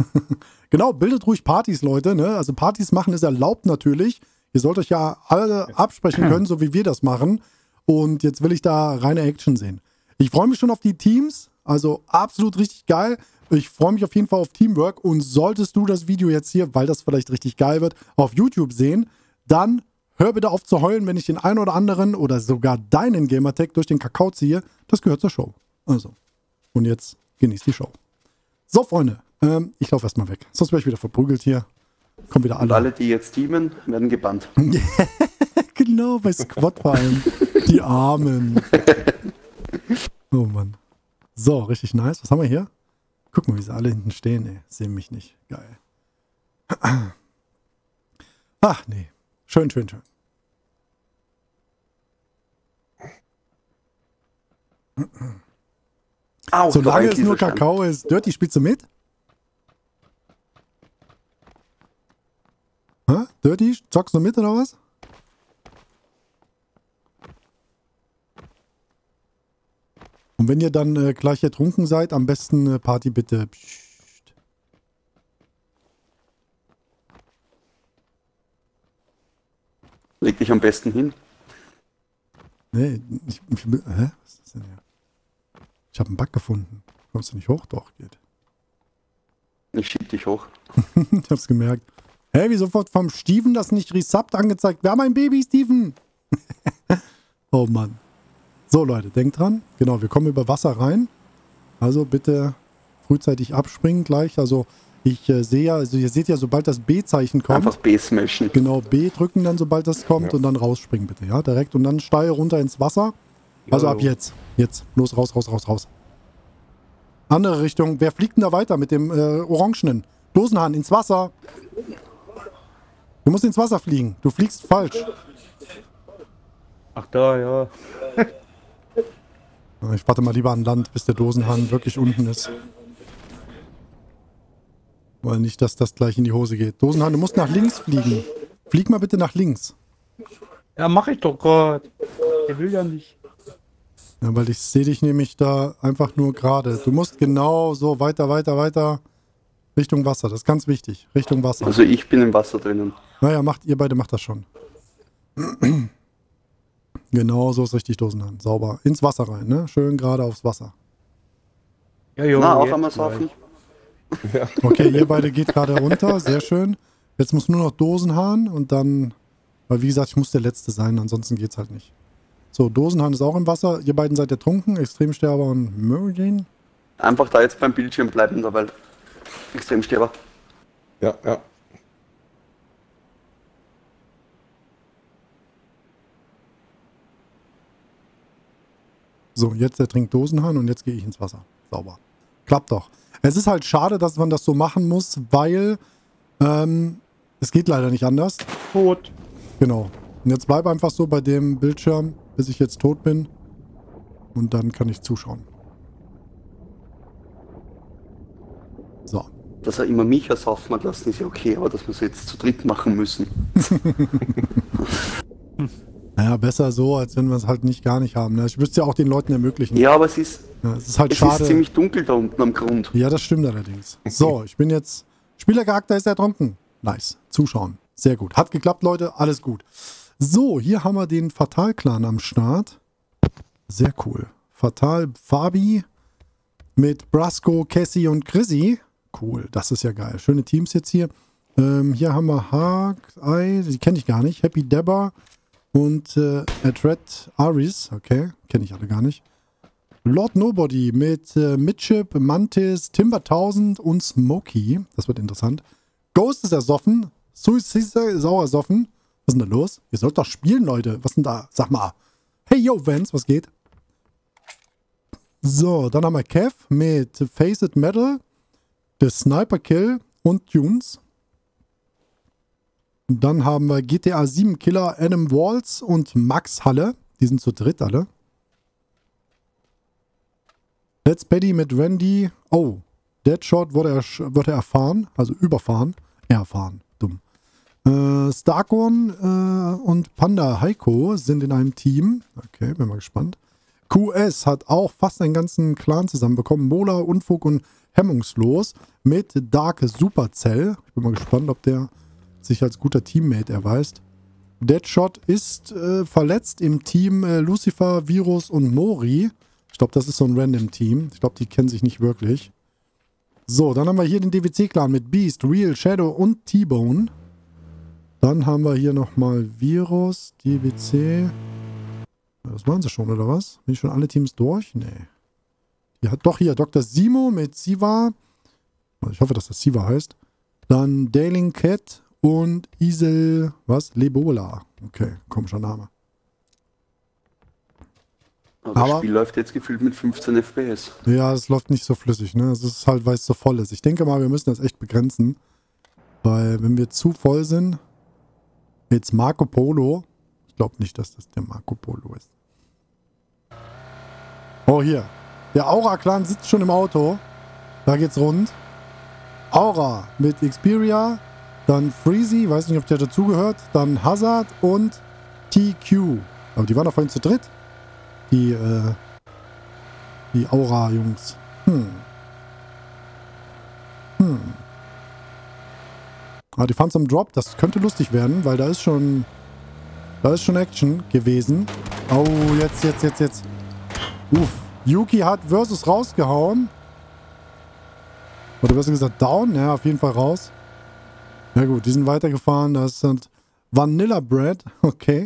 Genau, bildet ruhig Partys, Leute. Ne? Also Partys machen ist erlaubt natürlich. Ihr sollt euch ja alle absprechen können, so wie wir das machen. Und jetzt will ich da reine Action sehen. Ich freue mich schon auf die Teams. Also absolut richtig geil. Ich freue mich auf jeden Fall auf Teamwork. Und solltest du das Video jetzt hier, weil das vielleicht richtig geil wird, auf YouTube sehen, dann hör bitte auf zu heulen, wenn ich den einen oder anderen oder sogar deinen Gamertag durch den Kakao ziehe. Das gehört zur Show. Also, und jetzt genießt die Show. So, Freunde, ich laufe erstmal weg. Sonst werde ich wieder verprügelt hier. Kommen wieder alle. Und alle, die jetzt teamen, werden gebannt. Genau, bei Squad vor allem. Die Armen. Oh Mann. So, richtig nice. Was haben wir hier? Guck mal, wie sie alle hinten stehen, ey. Sehen mich nicht. Geil. Ach, nee. Schön, schön, schön. Solange es nur Kakao ist. Dirty, spielst du mit? Hä? Dirty, zockst du mit oder was? Und wenn ihr dann gleich ertrunken seid, am besten Party bitte. Psst. Leg dich am besten hin. Nee, hä? Was ist das denn hier? Ich habe einen Bug gefunden. Kommst du nicht hoch? Doch, geht. Ich schieb dich hoch. Ich hab's gemerkt. Hä, wie sofort vom Steven das nicht resubbt angezeigt? Wir haben ein Baby, Steven! Oh Mann. So, Leute, denkt dran. Genau, wir kommen über Wasser rein. Also bitte frühzeitig abspringen gleich. Also ich sehe ja, also ihr seht ja, sobald das B-Zeichen kommt. Einfach B smashen. Genau, B drücken dann, sobald das kommt, und dann rausspringen bitte, ja, direkt. Und dann steil runter ins Wasser. Also ab jetzt. Jetzt. Los, raus, raus, raus, raus. Andere Richtung. Wer fliegt denn da weiter mit dem Orangenen? Dosenhahn, ins Wasser. Du musst ins Wasser fliegen. Du fliegst falsch. Ach da, ja. Ich warte mal lieber an Land, bis der Dosenhahn wirklich unten ist. Weil nicht, dass das gleich in die Hose geht. Dosenhahn, du musst nach links fliegen. Flieg mal bitte nach links. Ja, mach ich doch gerade. Der will ja nicht. Ja, weil ich sehe dich nämlich da einfach nur gerade. Du musst genau so weiter, weiter, weiter Richtung Wasser. Das ist ganz wichtig. Richtung Wasser. Also ich bin im Wasser drinnen. Naja, ihr beide macht das schon. Genau, so ist richtig, Dosenhahn. Sauber. Ins Wasser rein, ne? Schön gerade aufs Wasser. Ja, jo, Na, auch jetzt einmal gleich. saufen. Okay, ihr beide geht gerade runter. Sehr schön. Jetzt muss nur noch Dosenhahn und dann... Weil wie gesagt, ich muss der Letzte sein, ansonsten geht's halt nicht. So, Dosenhahn ist auch im Wasser. Ihr beiden seid ertrunken. Extremsterber und Merlin. Einfach da jetzt beim Bildschirm bleiben, da, weil Extremsterber. Ja, ja. So, jetzt der trinkt Dosenhahn und jetzt gehe ich ins Wasser. Sauber. Klappt doch. Es ist halt schade, dass man das so machen muss, weil es geht leider nicht anders. Tot. Genau. Und jetzt bleib einfach so bei dem Bildschirm, bis ich jetzt tot bin. Und dann kann ich zuschauen. So. Dass er immer mich ersaufen hat lassen, ist ja okay, aber dass wir es jetzt zu dritt machen müssen. Naja, besser so, als wenn wir es halt gar nicht haben. Ne? Ich müsste ja auch den Leuten ermöglichen. Ja, aber es ist halt schade. Ist ziemlich dunkel da unten am Grund. Ja, das stimmt allerdings. So, ich bin jetzt... Spielercharakter ist ertrunken. Nice. Zuschauen. Sehr gut. Hat geklappt, Leute. Alles gut. So, hier haben wir den Fatal-Clan am Start. Sehr cool. Fatal Fabi mit Brasco, Cassie und Chrissy. Cool, das ist ja geil. Schöne Teams jetzt hier. Hier haben wir Hawkeye, die kenne ich gar nicht. Happy Debba und Adred Aris. Okay, kenne ich alle gar nicht. Lord Nobody mit Midship, Mantis, Timber 1000 und Smokey. Das wird interessant. Ghost ist ersoffen. Suicide ist auch ersoffen. Was ist denn da los? Ihr sollt doch spielen, Leute. Was ist denn da? Sag mal. Hey, yo, Vance, was geht? So, dann haben wir Kev mit Face It Metal, The Sniper Kill und Tunes. Und dann haben wir GTA 7 Killer Adam Walls und Max Halle. Die sind zu dritt alle. Let's Paddy mit Randy. Oh, Deadshot wurde erfahren, also überfahren. Erfahren, dumm. Starkorn und Panda Heiko sind in einem Team. Okay, bin mal gespannt. QS hat auch fast einen ganzen Clan zusammenbekommen. Mola, Unfug und hemmungslos mit Dark Supercell. Ich bin mal gespannt, ob der sich als guter Teammate erweist. Deadshot ist verletzt im Team Lucifer, Virus und Mori. Ich glaube, das ist so ein Random-Team. Ich glaube, die kennen sich nicht wirklich. So, dann haben wir hier den DWC-Clan mit Beast, Real, Shadow und T-Bone. Dann haben wir hier nochmal Virus, DWC. Das waren sie schon, oder was? Bin ich schon alle Teams durch? Nee. Die hat doch hier Dr. Simo mit Siva. Ich hoffe, dass das Siva heißt. Dann Daling Cat und Isel, was? Lebola. Okay, komischer Name. Aber das Spiel läuft jetzt gefühlt mit 15 FPS. Ja, es läuft nicht so flüssig, ne? Es ist halt, weil es so voll ist. Ich denke mal, wir müssen das echt begrenzen. Weil, wenn wir zu voll sind, jetzt Marco Polo. Ich glaube nicht, dass das der Marco Polo ist. Oh, hier. Der Aura-Clan sitzt schon im Auto. Da geht's rund. Aura mit Xperia. Dann Freezy, weiß nicht, ob der dazugehört. Dann Hazard und TQ. Aber die waren doch vorhin zu dritt. Die Aura-Jungs. Ah, die fahren zum Drop. Das könnte lustig werden, weil da ist schon Action gewesen. Oh, jetzt. Uff. Yuki hat Versus rausgehauen. Oder besser gesagt down. Ja, auf jeden Fall raus. Ja gut, die sind weitergefahren. Das sind Vanilla Bread. Okay.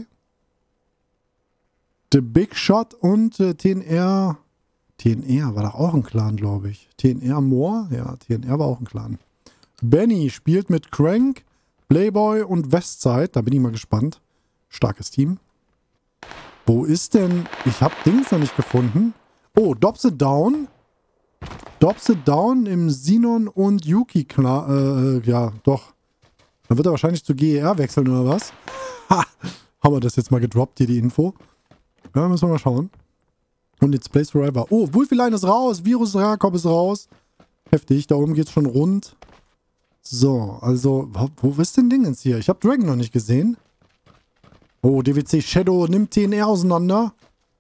The Big Shot und TNR. TNR war doch auch ein Clan, glaube ich. TNR Moore? Ja, TNR war auch ein Clan. Benny spielt mit Crank, Playboy und Westside. Da bin ich mal gespannt. Starkes Team. Wo ist denn... Ich habe Dings noch nicht gefunden. Oh, Dobse Down. Dobse Down im Sinon und Yuki Clan. Ja, doch. Dann wird er wahrscheinlich zu GER wechseln, oder was? Ha! Haben wir das jetzt mal gedroppt, hier die Info. Ja, müssen wir mal schauen. Und jetzt Place Forever. Oh, Wolfie-Line ist raus. Virus Jakob ist raus. Heftig. Da oben geht's schon rund. So, also, wo ist denn Ding jetzt hier? Ich habe Dragon noch nicht gesehen. Oh, DWC Shadow nimmt TNR auseinander.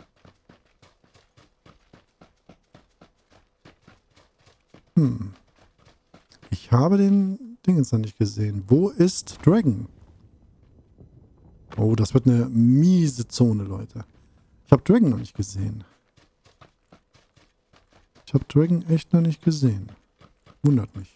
Ich habe den Ding jetzt noch nicht gesehen. Wo ist Dragon? Oh, das wird eine miese Zone, Leute. Ich habe Dragon noch nicht gesehen. Ich habe Dragon echt noch nicht gesehen. Wundert mich.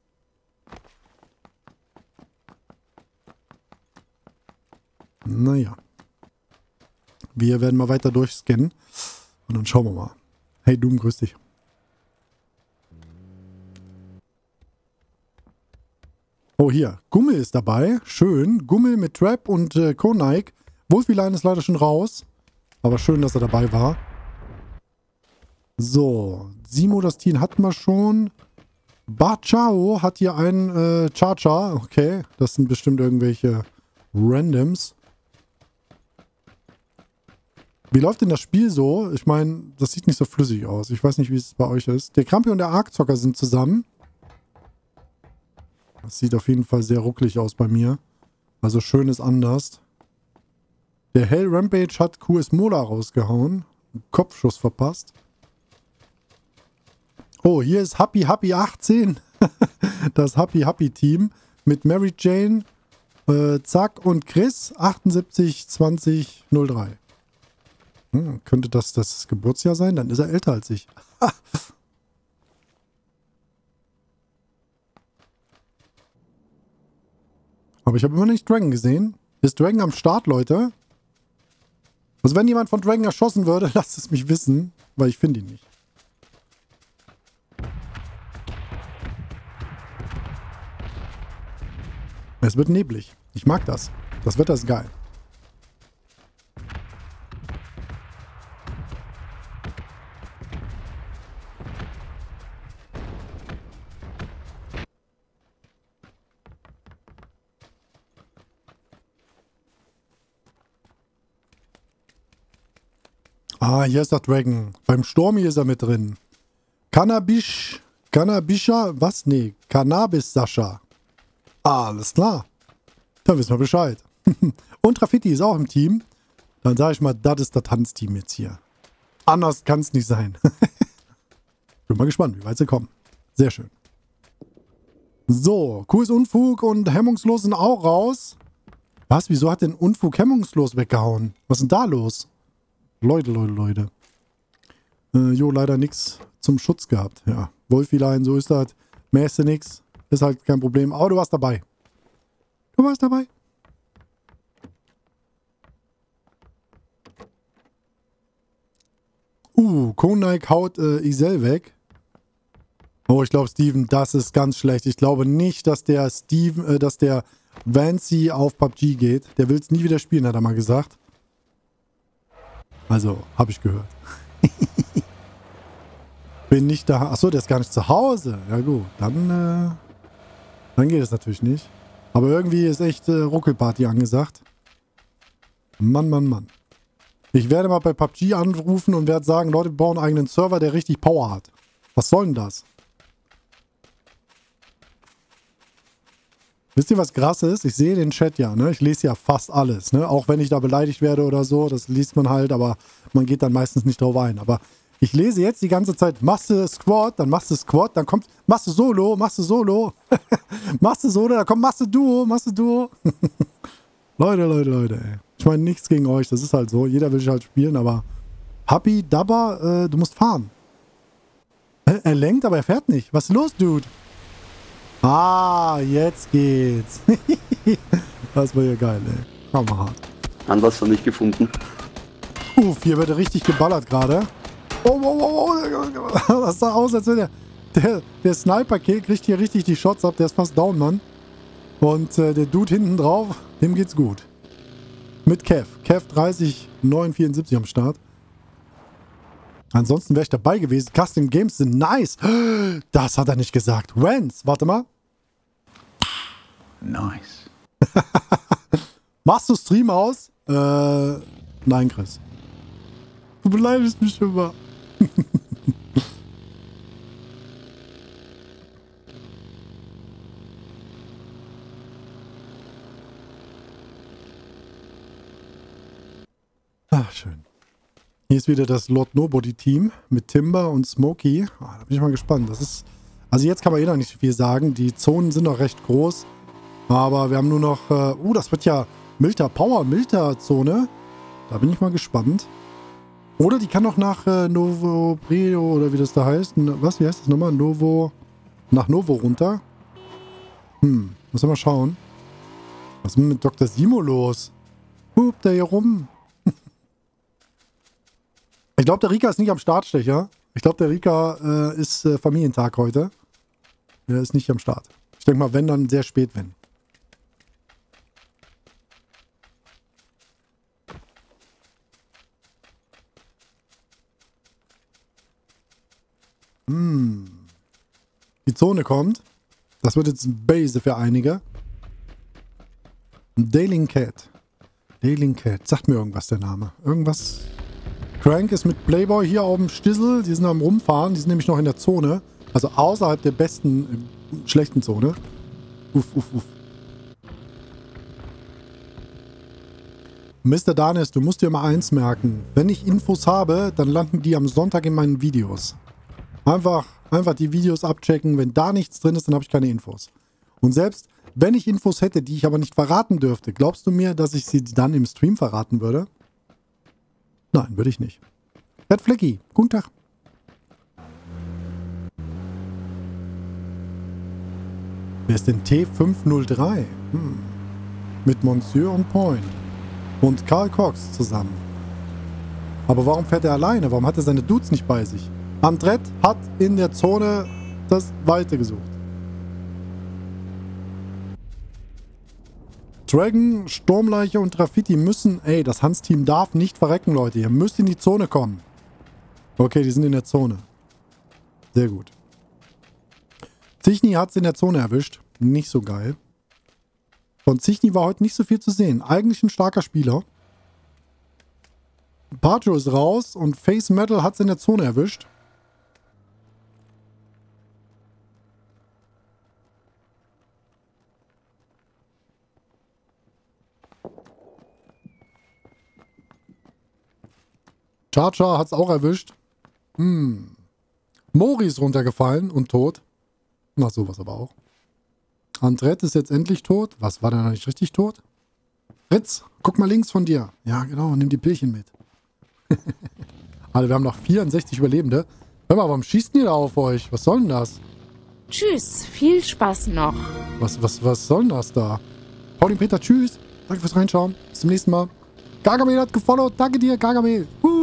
Naja. Wir werden mal weiter durchscannen. Und dann schauen wir mal. Hey Doom, grüß dich. Oh, hier. Gummel ist dabei. Schön. Gummel mit Trap und Konike. Wolfie-Line ist leider schon raus. Aber schön, dass er dabei war. So. Simo, das Team hatten wir schon. Bachao hat hier einen Charger. Okay. Das sind bestimmt irgendwelche Randoms. Wie läuft denn das Spiel so? Ich meine, das sieht nicht so flüssig aus. Ich weiß nicht, wie es bei euch ist. Der Krampi und der Arkzocker sind zusammen. Das sieht auf jeden Fall sehr ruckelig aus bei mir. Also schön ist anders. Der Hell Rampage hat QS Mola rausgehauen. Kopfschuss verpasst. Oh, hier ist Happy 18. Das Happy Team. Mit Mary Jane, Zack und Chris. 782003. Könnte das Geburtsjahr sein? Dann ist er älter als ich. Aber ich habe immer nicht Dragon gesehen. Ist Dragon am Start, Leute? Also wenn jemand von Dragon erschossen würde, lasst es mich wissen, weil ich finde ihn nicht. Es wird neblig. Ich mag das. Das Wetter ist geil. Ah, hier ist der Dragon. Beim Stormy ist er mit drin. Cannabisha, was? Nee, Cannabis-Sascha. Ah, alles klar. Dann wissen wir Bescheid. Und Graffiti ist auch im Team. Dann sage ich mal, das ist das Tanzteam jetzt hier. Anders kann es nicht sein. Bin mal gespannt, wie weit sie kommen. Sehr schön. So, Kuh ist Unfug und hemmungslos sind auch raus. Was? Wieso hat denn Unfug hemmungslos weggehauen? Was ist denn da los? Leute. Jo, leider nichts zum Schutz gehabt. Ja, Wolfilein, so ist das. Mäste nix. Ist halt kein Problem. Aber du warst dabei. Koenig haut Isel weg. Oh, ich glaube, Steven, das ist ganz schlecht. Ich glaube nicht, dass der Vancy auf PUBG geht. Der will es nie wieder spielen, hat er mal gesagt. Also, habe ich gehört. Bin nicht da. Achso, der ist gar nicht zu Hause. Ja gut, dann geht es natürlich nicht. Aber irgendwie ist echt Ruckelparty angesagt. Mann. Ich werde mal bei PUBG anrufen und werde sagen, Leute, wir bauen einen eigenen Server, der richtig Power hat. Was soll denn das? Wisst ihr, was krass ist? Ich sehe den Chat ja, ne? Ich lese ja fast alles, ne? Auch wenn ich da beleidigt werde oder so, das liest man halt, aber man geht dann meistens nicht drauf ein. Aber ich lese jetzt die ganze Zeit, machst du Squad, dann dann kommt, machst du Solo, machst du Solo, dann kommt, machst du Duo. Leute, ey. Ich meine, nichts gegen euch, das ist halt so, jeder will sich halt spielen, aber Happy, Dabba, du musst fahren. Er lenkt, aber er fährt nicht. Was ist los, Dude? Ah, jetzt geht's. Das war ja geil, ey. Hammerhart. Anlasser nicht gefunden. Hier wird er richtig geballert gerade. Oh. Das sah aus, als wenn der Sniper-Kill kriegt hier richtig die Shots ab. Der ist fast down, Mann. Und der Dude hinten drauf, dem geht's gut. Mit Kev. Kev 30,974 am Start. Ansonsten wäre ich dabei gewesen. Custom Games sind nice. Das hat er nicht gesagt. Wenz, warte mal. Nice. Machst du Stream aus? Nein, Chris. Du beleidigst mich immer. Ach, schön. Hier ist wieder das Lord Nobody Team mit Timber und Smokey. Da bin ich mal gespannt. Also jetzt kann man noch nicht viel sagen. Die Zonen sind noch recht groß. Aber wir haben nur noch... das wird ja Milter-Zone. Da bin ich mal gespannt. Oder die kann noch nach Novo Brio oder wie das da heißt. Wie heißt das nochmal? Nach Novo runter. Müssen wir mal schauen. Was ist denn mit Dr. Simo los? Hupt der hier rum? Ich glaube, der Rika ist nicht am Startstecher. Ich glaube, der Rika ist Familientag heute. Der ist nicht am Start. Ich denke mal, wenn, dann sehr spät, wenn. Die Zone kommt. Das wird jetzt ein Base für einige. Dailing Cat. Sagt mir irgendwas der Name. Irgendwas... Crank ist mit Playboy hier auf dem Stissel. Die sind am Rumfahren. Die sind nämlich noch in der Zone. Also außerhalb der besten, schlechten Zone. Uff. Mr. Danis, du musst dir mal eins merken. Wenn ich Infos habe, dann landen die am Sonntag in meinen Videos. Einfach die Videos abchecken. Wenn da nichts drin ist, dann habe ich keine Infos. Und selbst wenn ich Infos hätte, die ich aber nicht verraten dürfte, glaubst du mir, dass ich sie dann im Stream verraten würde? Nein, würde ich nicht. Red Flecky, guten Tag. Wer ist denn T503? Mit Monsieur und Point. Und Karl Cox zusammen. Aber warum fährt er alleine? Warum hat er seine Dudes nicht bei sich? Andret hat in der Zone das Weite gesucht. Dragon, Sturmleiche und Graffiti müssen... Ey, das Hans-Team darf nicht verrecken, Leute. Ihr müsst in die Zone kommen. Okay, die sind in der Zone. Sehr gut. Zichni hat es in der Zone erwischt. Nicht so geil. Von Zichni war heute nicht so viel zu sehen. Eigentlich ein starker Spieler. Patro ist raus und Face Metal hat es in der Zone erwischt. Charger hat es auch erwischt. Mori ist runtergefallen und tot. Na, sowas aber auch. Andret ist jetzt endlich tot. Was, war der noch nicht richtig tot? Fritz, guck mal links von dir. Ja, genau, nimm die Pillchen mit. Alter, wir haben noch 64 Überlebende. Hör mal, warum schießt ihr da auf euch? Was soll denn das? Tschüss, viel Spaß noch. Was soll denn das da? Pauline Peter, tschüss. Danke fürs Reinschauen. Bis zum nächsten Mal. Gargamel hat gefollowt. Danke dir, Gargamel.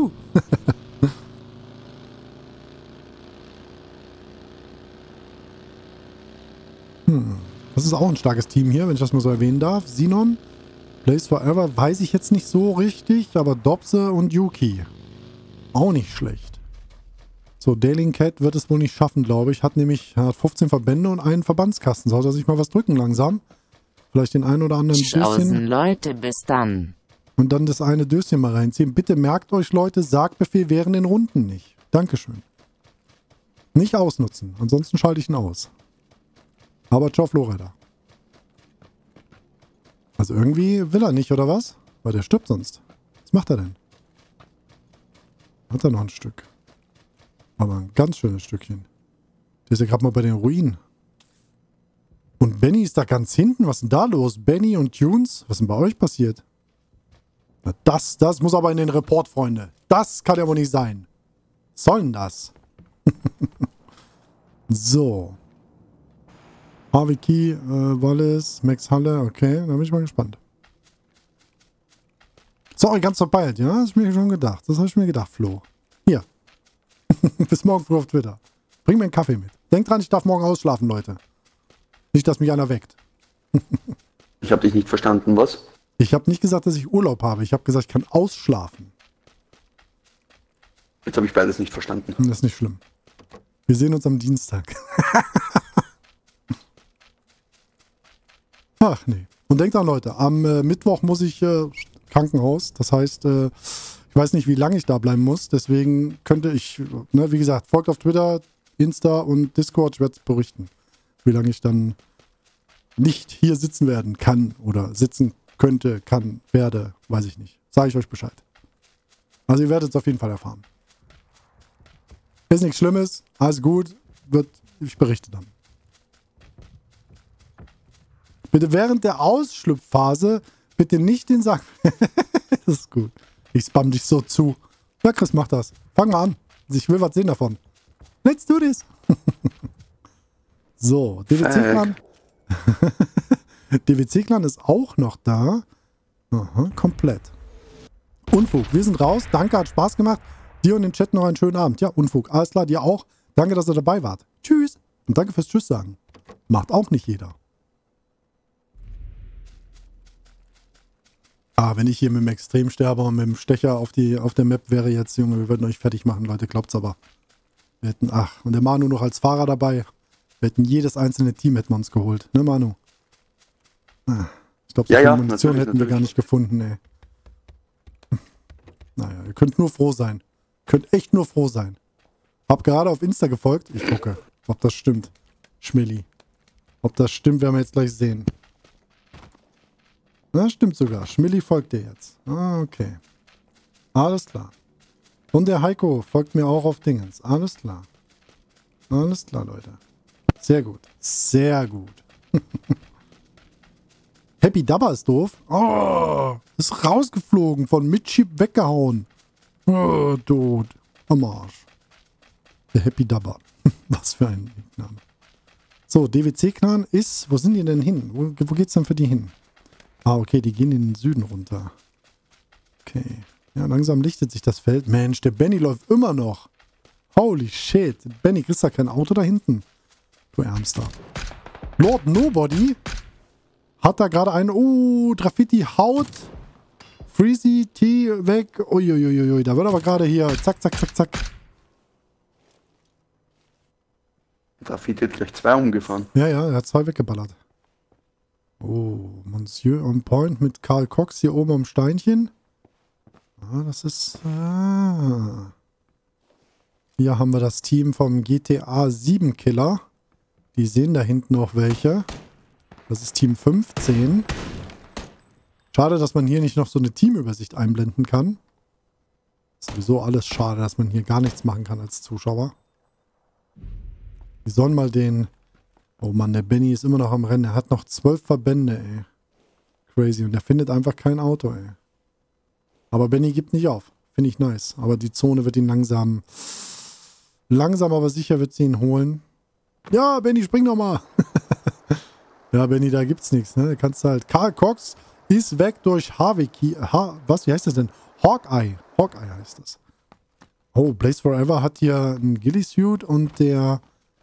Das ist auch ein starkes Team hier, wenn ich das mal so erwähnen darf. Sinon, Blaze Forever, weiß ich jetzt nicht so richtig, aber Dobse und Yuki. Auch nicht schlecht. So, Daling Cat wird es wohl nicht schaffen, glaube ich. Hat 15 Verbände und einen Verbandskasten. Sollte er sich mal was drücken langsam. Vielleicht den einen oder anderen Döschen. Leute, bis dann. Und dann das eine Döschen mal reinziehen. Bitte merkt euch, Leute, Sargbefehl während den Runden nicht. Dankeschön. Nicht ausnutzen, ansonsten schalte ich ihn aus. Aber ciao, Florida. Also irgendwie will er nicht, oder was? Weil der stirbt sonst. Was macht er denn? Hat er noch ein Stück. Aber ein ganz schönes Stückchen. Der ist ja gerade mal bei den Ruinen. Und Benny ist da ganz hinten. Was ist denn da los? Benny und Tunes? Was ist denn bei euch passiert? Na das muss aber in den Report, Freunde. Das kann ja wohl nicht sein. Was soll denn das? So. Harvey Key, Wallace, Max Halle. Okay, da bin ich mal gespannt. Sorry, ganz verpeilt, ja? Das habe ich mir schon gedacht. Das habe ich mir gedacht, Flo. Hier. Bis morgen früh auf Twitter. Bring mir einen Kaffee mit. Denkt dran, ich darf morgen ausschlafen, Leute. Nicht, dass mich einer weckt. Ich habe dich nicht verstanden, was? Ich habe nicht gesagt, dass ich Urlaub habe. Ich habe gesagt, ich kann ausschlafen. Jetzt habe ich beides nicht verstanden. Das ist nicht schlimm. Wir sehen uns am Dienstag. Ach nee. Und denkt dran, Leute, am Mittwoch muss ich Krankenhaus. Das heißt, ich weiß nicht, wie lange ich da bleiben muss. Deswegen könnte ich, wie gesagt, folgt auf Twitter, Insta und Discord. Ich werde es berichten, wie lange ich dann nicht hier sitzen werden kann oder sitzen könnte, kann, werde, weiß ich nicht. Sage ich euch Bescheid. Also ihr werdet es auf jeden Fall erfahren. Ist nichts Schlimmes, alles gut, ich berichte dann. Bitte während der Ausschlüpfphase bitte nicht den Sack. Das ist gut. Ich spam dich so zu. Ja, Chris, mach das. Fang mal an. Ich will was sehen davon. Let's do this. So, DWC-Clan. DWC-Clan ist auch noch da. Aha, komplett. Unfug, wir sind raus. Danke, hat Spaß gemacht. Dir und dem Chat noch einen schönen Abend. Ja, Unfug, alles klar, dir auch. Danke, dass ihr dabei wart. Tschüss. Und danke fürs Tschüss sagen. Macht auch nicht jeder. Wenn ich hier mit dem Extremsterber und mit dem Stecher auf der Map wäre jetzt, Junge, wir würden euch fertig machen, Leute, glaubt's aber. Wir hätten, und der Manu noch als Fahrer dabei. Wir hätten jedes einzelne Team hätten wir uns geholt. Ne, Manu? Ich glaube, so viel Munition hätten wir gar nicht gefunden, ey. Naja, ihr könnt nur froh sein. Könnt echt nur froh sein. Hab gerade auf Insta gefolgt. Ich gucke, ob das stimmt. Schmilli. Ob das stimmt, werden wir jetzt gleich sehen. Na, stimmt sogar. Schmilli folgt dir jetzt. Ah, okay. Alles klar. Und der Heiko folgt mir auch auf Dingens. Alles klar. Alles klar, Leute. Sehr gut. Sehr gut. Happy Dabber ist doof. Oh, ist rausgeflogen. Von Midship weggehauen. Oh, tot. Am Arsch. Der Happy Dabber. Was für ein Name. So, DWC-Clan ist... Wo sind die denn hin? Wo geht's denn für die hin? Ah, okay, die gehen in den Süden runter. Okay. Ja, langsam lichtet sich das Feld. Mensch, der Benny läuft immer noch. Holy shit. Benny, kriegst du da kein Auto da hinten? Du Ärmster. Lord Nobody hat da gerade einen... Graffiti haut. Freezy T weg. Uiuiuiui. Da wird aber gerade hier... Zack, zack, zack, zack. Graffiti hat gleich 2 umgefahren. Ja, er hat 2 weggeballert. Oh, Monsieur on Point mit Karl Cox hier oben am Steinchen. Ah, das ist... Hier haben wir das Team vom GTA 7 Killer. Die sehen da hinten auch welche. Das ist Team 15. Schade, dass man hier nicht noch so eine Teamübersicht einblenden kann. Ist sowieso alles schade, dass man hier gar nichts machen kann als Zuschauer. Wir sollen mal den Oh Mann, der Benny ist immer noch am Rennen. Er hat noch 12 Verbände, ey. Crazy. Und er findet einfach kein Auto, ey. Aber Benny gibt nicht auf. Finde ich nice. Aber die Zone wird ihn langsam aber sicher wird sie ihn holen. Ja, Benny, spring doch mal. Ja, Benny, da gibt's nichts, ne? Da kannst du halt. Karl Cox ist weg durch Harvey. Was? Wie heißt das denn? Hawkeye. Hawkeye heißt das. Oh, Blaze Forever hat hier einen Ghillie-Suit und der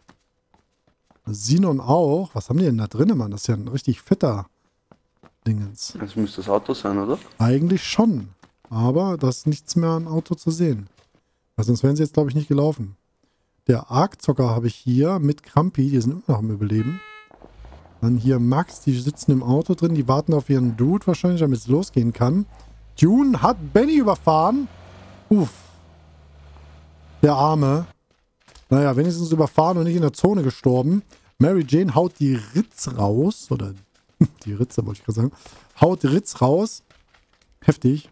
Sinon auch. Was haben die denn da drin, Mann? Das ist ja ein richtig fetter Dingens. Das müsste das Auto sein, oder? Eigentlich schon. Aber da ist nichts mehr an Auto zu sehen. Weil sonst wären sie jetzt, glaube ich, nicht gelaufen. Der Arc-Zocker habe ich hier mit Krampi. Die sind immer noch im Überleben. Dann hier Max, die sitzen im Auto drin. Die warten auf ihren Dude wahrscheinlich, damit es losgehen kann. Dune hat Benny überfahren. Uff. Der Arme. Naja, wenigstens überfahren und nicht in der Zone gestorben. Mary Jane haut die Ritz raus. Oder die Ritze, wollte ich gerade sagen. Haut die Ritz raus. Heftig.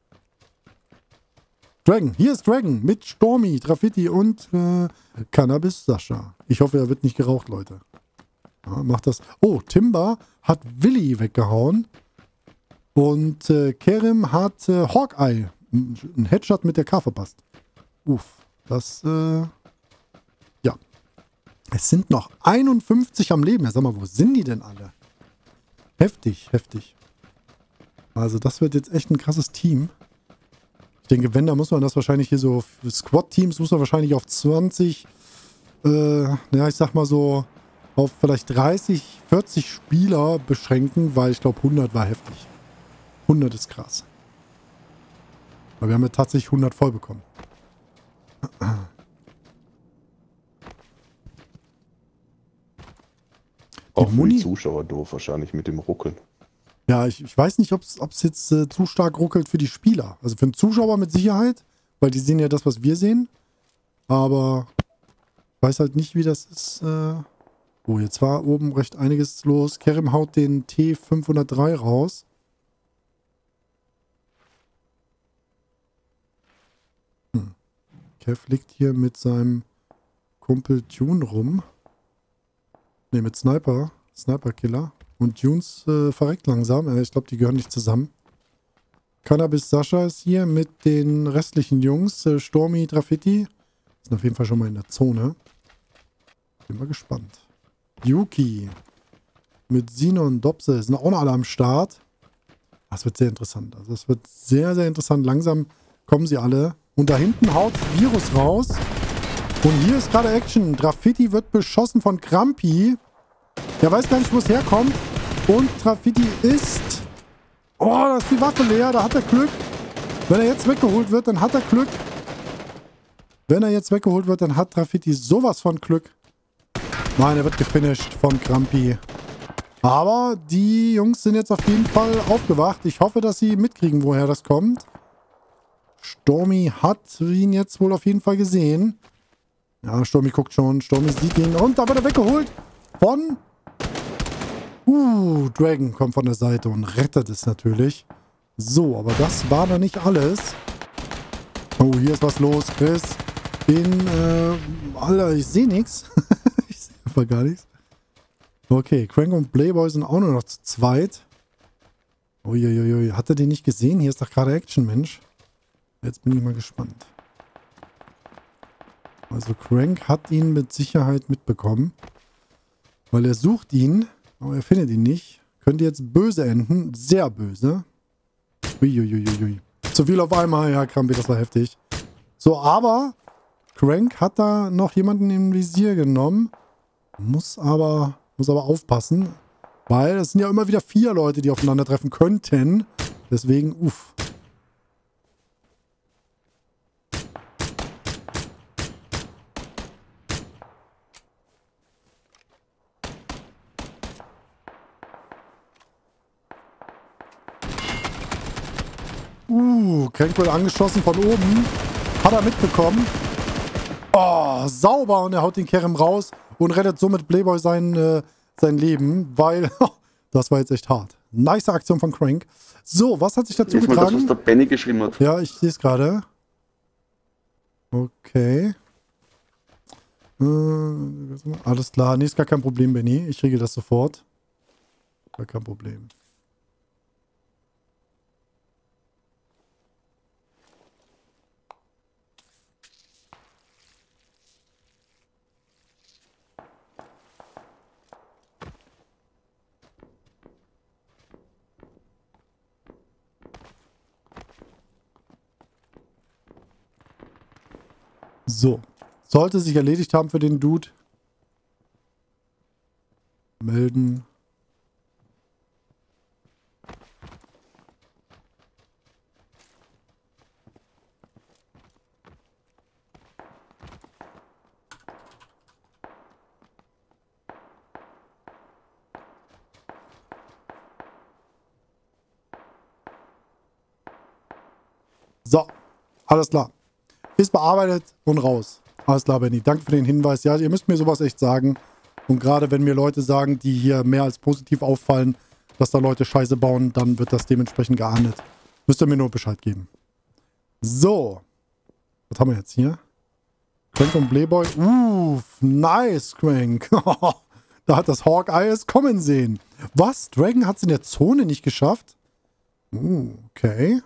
Dragon. Hier ist Dragon. Mit Stormy, Graffiti und Cannabis Sascha. Ich hoffe, er wird nicht geraucht, Leute. Ja, macht das. Oh, Timber hat Willi weggehauen. Und Kerim hat Hawkeye. Ein Headshot mit der K verpasst. Uff. Das, ja. Es sind noch 51 am Leben. Ja, sag mal, wo sind die denn alle? Heftig, heftig. Also das wird jetzt echt ein krasses Team. Ich denke, wenn, da muss man das wahrscheinlich hier so, für Squad-Teams muss man wahrscheinlich auf 20, ja, ich sag mal so, auf vielleicht 30, 40 Spieler beschränken, weil ich glaube 100 war heftig. 100 ist krass. Weil wir haben ja tatsächlich 100 voll bekommen. Auch für die Zuschauer doof wahrscheinlich mit dem Ruckeln. Ja, ich weiß nicht, ob es jetzt zu stark ruckelt für die Spieler. Also für den Zuschauer mit Sicherheit, weil die sehen ja das, was wir sehen. Aber ich weiß halt nicht, wie das ist. Oh, jetzt war oben recht einiges los. Kerim haut den T503 raus. Kev liegt hier mit seinem Kumpel Tune rum. Ne, mit Sniper-Killer. Und Tunes verreckt langsam. Ich glaube, die gehören nicht zusammen. Cannabis Sascha ist hier mit den restlichen Jungs. Stormy, Graffiti. Sind auf jeden Fall schon mal in der Zone. Bin mal gespannt. Yuki mit Sinon, Dobse sind auch noch alle am Start. Das wird sehr interessant. Also das wird sehr, sehr interessant. Langsam kommen sie alle. Und da hinten haut Virus raus. Und hier ist gerade Action. Graffiti wird beschossen von Krampi. Der weiß gar nicht, wo es herkommt. Und Graffiti ist... Oh, da ist die Waffe leer. Da hat er Glück. Wenn er jetzt weggeholt wird, dann hat er Glück. Wenn er jetzt weggeholt wird, dann hat Graffiti sowas von Glück. Nein, er wird gefinisht von Krampi. Aber die Jungs sind jetzt auf jeden Fall aufgewacht. Ich hoffe, dass sie mitkriegen, woher das kommt. Stormy hat ihn jetzt wohl auf jeden Fall gesehen. Ja, Stormy guckt schon. Stormy sieht ihn. Und da wird er weggeholt von... Dragon kommt von der Seite und rettet es natürlich. So, aber das war da nicht alles. Oh, hier ist was los, Chris. Alter, ich sehe nichts. Ich sehe einfach gar nichts. Okay, Crank und Playboy sind auch nur noch zu zweit. Uiuiui, hat er den nicht gesehen? Hier ist doch gerade Action, Mensch. Jetzt bin ich mal gespannt. Also Crank hat ihn mit Sicherheit mitbekommen. Weil er sucht ihn, aber er findet ihn nicht. Könnte jetzt böse enden. Sehr böse. Uiuiuiui. Zu viel auf einmal. Ja, Krampi, das war heftig. So, aber Crank hat da noch jemanden im Visier genommen. Muss aber aufpassen. Weil es sind ja immer wieder 4 Leute, die aufeinandertreffen könnten. Deswegen, uff. Crank wird angeschossen von oben. Hat er mitbekommen. Oh, sauber. Und er haut den Kerem raus und rettet somit Playboy sein Leben, weil das war jetzt echt hart. Nice Aktion von Crank. So, was hat sich dazu getragen? Das, was der Benny geschrieben hat. Ja, ich sehe es gerade. Okay. Alles klar. Nee, ist gar kein Problem, Benny. Ich regel das sofort. Gar kein Problem. So. Sollte sich erledigt haben für den Dude. Melden. So. Alles klar. Ist bearbeitet und raus. Alles klar, Benny. Danke für den Hinweis. Ja, ihr müsst mir sowas echt sagen. Und gerade wenn mir Leute sagen, die hier mehr als positiv auffallen, dass da Leute Scheiße bauen, dann wird das dementsprechend geahndet. Müsst ihr mir nur Bescheid geben. So. Was haben wir jetzt hier? Crank und Playboy. Nice, Crank. Da hat das Hawkeye es kommen sehen. Was? Dragon hat es in der Zone nicht geschafft? Okay.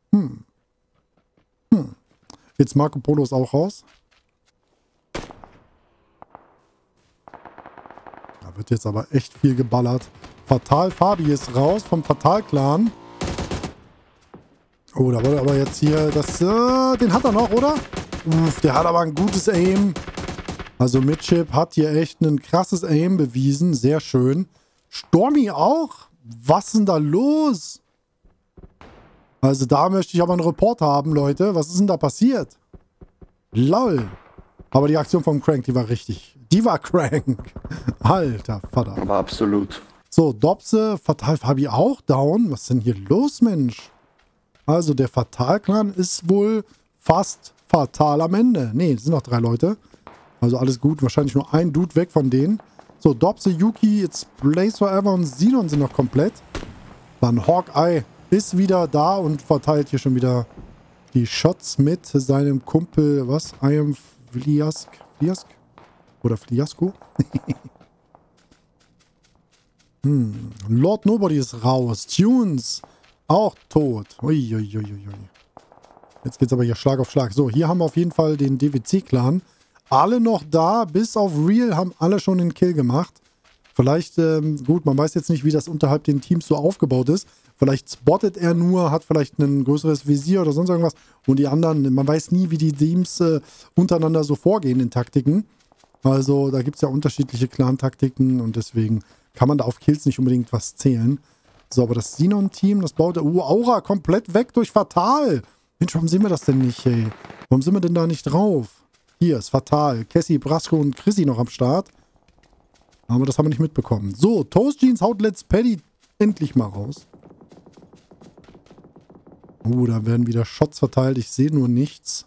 Jetzt Marco Polo ist auch raus. Da wird jetzt aber echt viel geballert. Fatal Fabi ist raus vom Fatal-Clan. Oh, da wurde aber jetzt hier das... den hat er noch, oder? Der hat aber ein gutes Aim. Also Midship hat hier echt ein krasses Aim bewiesen. Sehr schön. Stormy auch? Was ist denn da los? Also da möchte ich aber einen Report haben, Leute. Was ist denn da passiert? Lol. Aber die Aktion vom Crank, die war richtig. Die war Crank. Alter Vater. Aber absolut. So, Dobse, Fatal Fabi auch down. Was ist denn hier los, Mensch? Also der Fatal-Clan ist wohl fast fatal am Ende. Ne, es sind noch 3 Leute. Also alles gut. Wahrscheinlich nur ein Dude weg von denen. So, Dobse, Yuki, It's Blaze Forever und Xenon sind noch komplett. Dann Hawkeye ist wieder da und verteilt hier schon wieder die Shots mit seinem Kumpel, was? I am Fliask? Fliask? Oder Fliasco? Lord Nobody ist raus. Tunes auch tot. Uiuiuiui. Jetzt geht's aber hier Schlag auf Schlag. So, hier haben wir auf jeden Fall den DWC-Clan. Alle noch da, bis auf Real haben alle schon den Kill gemacht. Vielleicht, gut, man weiß jetzt nicht, wie das unterhalb den Teams so aufgebaut ist. Vielleicht spottet er nur, hat vielleicht ein größeres Visier oder sonst irgendwas. Und die anderen, man weiß nie, wie die Teams untereinander so vorgehen in Taktiken. Also da gibt es ja unterschiedliche Clan-Taktiken und deswegen kann man da auf Kills nicht unbedingt was zählen. So, aber das Xenon-Team, das baut... Aura komplett weg durch Fatal. Mensch, warum sehen wir das denn nicht, ey? Warum sind wir denn da nicht drauf? Hier ist Fatal. Cassie, Brasco und Chrissy noch am Start. Aber das haben wir nicht mitbekommen. So, Toast Jeans haut Let's Paddy endlich mal raus. Da werden wieder Shots verteilt. Ich sehe nur nichts.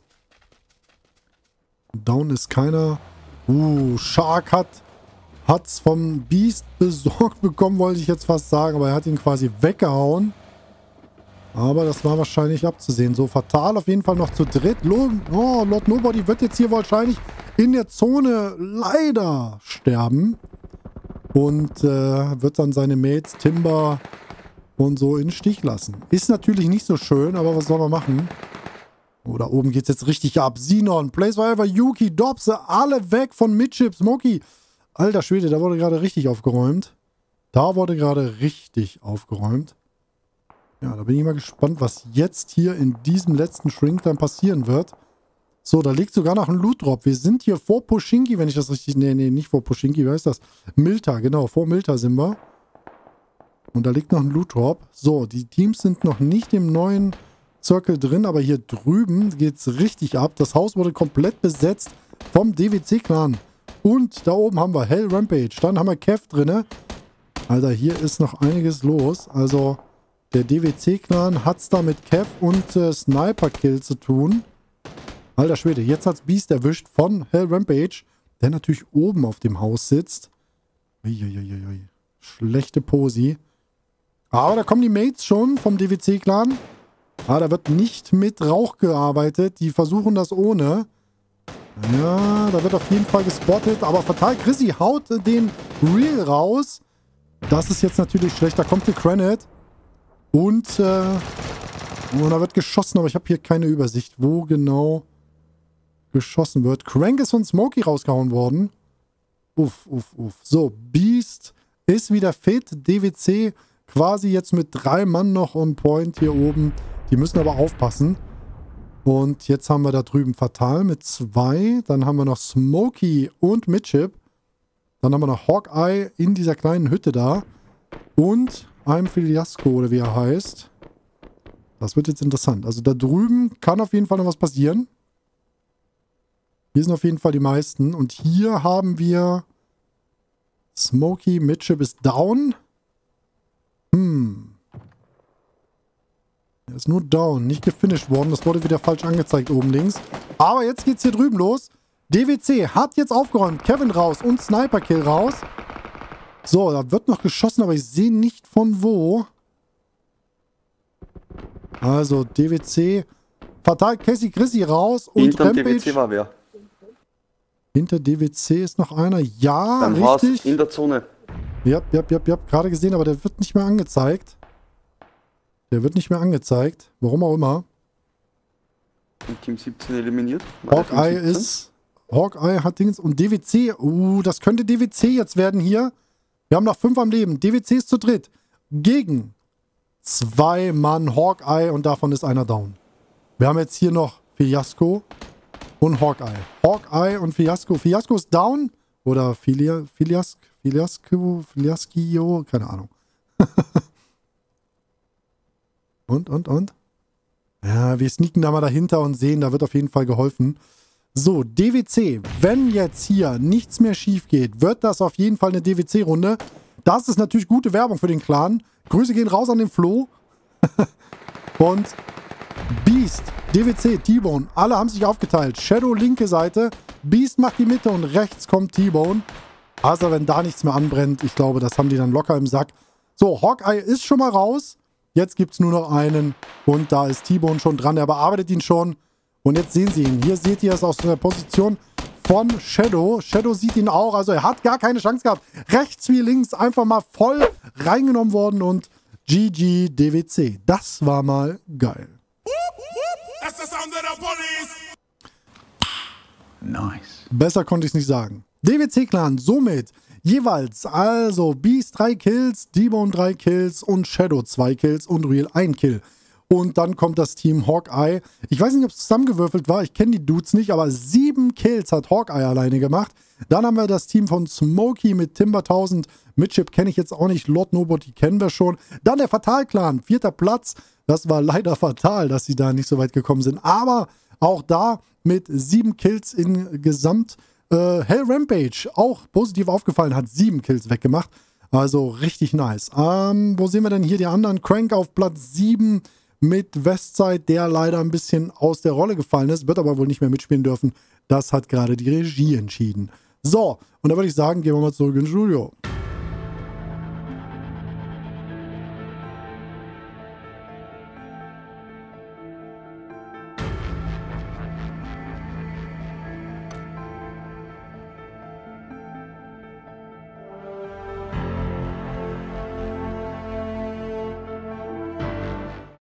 Down ist keiner. Shark hat's vom Beast besorgt bekommen, wollte ich jetzt fast sagen. Aber er hat ihn quasi weggehauen. Aber das war wahrscheinlich abzusehen. So, Fatal auf jeden Fall noch zu dritt. Lord Nobody wird jetzt hier wahrscheinlich in der Zone leider sterben. Und wird dann seine Mates Timber und so in den Stich lassen. Ist natürlich nicht so schön, aber was soll man machen? Da oben geht's jetzt richtig ab. Xenon, Blaze Forever, Yuki, Dobse, alle weg von Midship, Smokey. Alter Schwede, da wurde gerade richtig aufgeräumt. Ja, da bin ich mal gespannt, was jetzt hier in diesem letzten Shrink dann passieren wird. So, da liegt sogar noch ein Loot-Drop. Wir sind hier vor Pushinki, wenn ich das richtig... Nee, nicht vor Pushinki, wie heißt das? Milta, genau, vor Milta sind wir. Und da liegt noch ein Loot-Drop. So, die Teams sind noch nicht im neuen Circle drin, aber hier drüben geht's richtig ab. Das Haus wurde komplett besetzt vom DWC-Clan. Und da oben haben wir Hell Rampage. Dann haben wir Kev drinne. Alter, hier ist noch einiges los. Also, der DWC-Clan hat's da mit Kev und Sniper-Kill zu tun. Alter Schwede, jetzt hat's Beast erwischt von Hell Rampage, der natürlich oben auf dem Haus sitzt. Uiuiuiui. Schlechte Posi. Aber da kommen die Mates schon vom DWC-Clan. Da wird nicht mit Rauch gearbeitet. Die versuchen das ohne. Ja, da wird auf jeden Fall gespottet. Aber Fatal Chrissy haut den Real raus. Das ist jetzt natürlich schlecht. Da kommt der Granite. Und da wird geschossen, aber ich habe hier keine Übersicht, wo genau geschossen wird. Crank ist von Smokey rausgehauen worden. Uff. So, Beast ist wieder fit. DWC quasi jetzt mit 3 Mann noch on point hier oben. Die müssen aber aufpassen. Und jetzt haben wir da drüben Fatal mit 2. Dann haben wir noch Smokey und Midship. Dann haben wir noch Hawkeye in dieser kleinen Hütte da. Und ein Fiasco, oder wie er heißt. Das wird jetzt interessant. Also da drüben kann auf jeden Fall noch was passieren. Hier sind auf jeden Fall die meisten. Und hier haben wir Smokey, Midship ist down. Er ist nur down, nicht gefinisht worden. Das wurde wieder falsch angezeigt oben links. Aber jetzt geht's hier drüben los. DWC hat jetzt aufgeräumt. Kevin raus und Sniper-Kill raus. So, da wird noch geschossen, aber ich sehe nicht von wo. Also, DWC. Fatal Casey Chrissy raus und Hinter Rampage. DWC war wer? Hinter DWC ist noch einer. Ja, Beim richtig. Haus in der Zone. Ja, gerade gesehen, aber der wird nicht mehr angezeigt. Der wird nicht mehr angezeigt. Warum auch immer. Und Team 17 eliminiert. Hawkeye hat Dings und DWC. Das könnte DWC jetzt werden hier. Wir haben noch 5 am Leben. DWC ist zu dritt. Gegen 2 Mann Hawkeye und davon ist einer down. Wir haben jetzt hier noch Fiasco und Hawkeye. Hawkeye und Fiasco. Fiasco ist down. Oder Fiasco? Keine Ahnung. Und? Ja, wir sneaken da mal dahinter und sehen, da wird auf jeden Fall geholfen. So, DWC. Wenn jetzt hier nichts mehr schief geht, wird das auf jeden Fall eine DWC-Runde. Das ist natürlich gute Werbung für den Clan. Grüße gehen raus an den Flo. Und Beast, DWC, T-Bone, alle haben sich aufgeteilt. Shadow linke Seite, Beast macht die Mitte und rechts kommt T-Bone. Also wenn da nichts mehr anbrennt, ich glaube, das haben die dann locker im Sack. So, Hawkeye ist schon mal raus. Jetzt gibt es nur noch einen und da ist T-Bone schon dran. Er bearbeitet ihn schon und jetzt sehen Sie ihn. Hier seht ihr es aus der Position von Shadow. Shadow sieht ihn auch, also er hat gar keine Chance gehabt. Rechts wie links einfach mal voll reingenommen worden und GG DWC. Das war mal geil. Nice. Besser konnte ich es nicht sagen. DWC-Clan somit jeweils also Beast 3 Kills, T-Bone 3 Kills und Shadow 2 Kills und Real 1 Kill. Und dann kommt das Team Hawkeye. Ich weiß nicht, ob es zusammengewürfelt war. Ich kenne die Dudes nicht, aber 7 Kills hat Hawkeye alleine gemacht. Dann haben wir das Team von Smokey mit Timber 1000. Midship kenne ich jetzt auch nicht. Lord Nobody kennen wir schon. Dann der Fatal-Clan, 4. Platz. Das war leider fatal, dass sie da nicht so weit gekommen sind. Aber auch da mit 7 Kills in Gesamt. Hell Rampage, auch positiv aufgefallen, hat 7 Kills weggemacht. Also richtig nice. Wo sehen wir denn hier die anderen? Crank auf Platz 7 mit Westside, der leider ein bisschen aus der Rolle gefallen ist, wird aber wohl nicht mehr mitspielen dürfen. Das hat gerade die Regie entschieden. So, und da würde ich sagen, gehen wir mal zurück ins Studio.